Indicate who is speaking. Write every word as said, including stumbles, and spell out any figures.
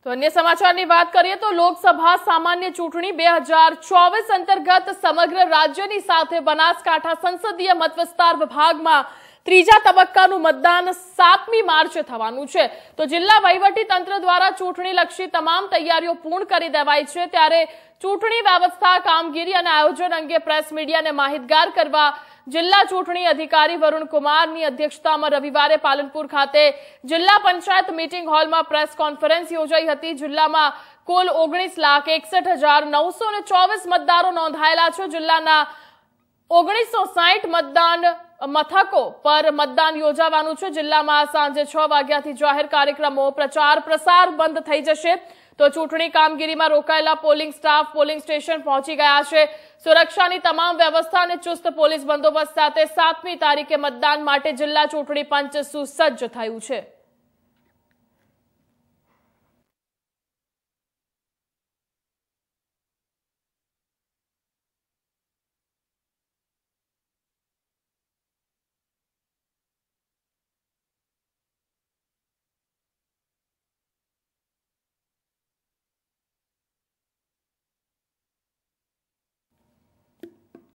Speaker 1: તો અન્ય સમાચારની વાત કરીએ તો લોકસભા સામાન્ય ચૂંટણી બે હજાર ચોવીસ અંતર્ગત સમગ્ર રાજ્યની સાથે બનાસકાંઠા સંસદીય મતવિસ્તાર વિભાગમાં ત્રીજા તબક્કાનું મતદાન સાતમી માર્ચે થવાનું છે। તો જિલ્લા વહીવટી તંત્ર દ્વારા ચૂંટણીલક્ષી તમામ તૈયારીઓ પૂર્ણ કરી દેવાઈ છે। ત્યારે ચૂંટણી વ્યવસ્થા, કામગીરી અને આયોજન અંગે પ્રેસ મીડિયાને માહિતગાર કરવા જિલ્લા ચૂંટણી અધિકારી વરુણ કુમારની અધ્યક્ષતામાં રવિવારે પાલનપુર ખાતે જિલ્લા પંચાયત મીટિંગ હોલમાં પ્રેસ કોન્ફરન્સ યોજાઈ હતી। જિલ્લામાં કુલ ઓગણીસ લાખ એકસઠ હજાર નવસો ને ચોવીસ મતદારો નોંધાયેલા છે। જિલ્લાના ઓગણીસો સાઠ મતદાન મથકો પર મતદાન યોજાવાનું છે। જિલ્લામાં સાંજે છ વાગ્યાથી જાહેર કાર્યક્રમો, પ્રચાર પ્રસાર બંધ થઈ જશે। તો ચૂંટણી કામગીરીમાં રોકાયેલા પોલિંગ સ્ટાફ પોલિંગ સ્ટેશન પહોંચી ગયા છે। સુરક્ષાની તમામ વ્યવસ્થા અને ચુસ્ત પોલીસ બંદોબસ્ત સાથે સાતમી તારીખે મતદાન માટે જિલ્લા ચૂંટણી પંચ સુસજ્જ થયું છે।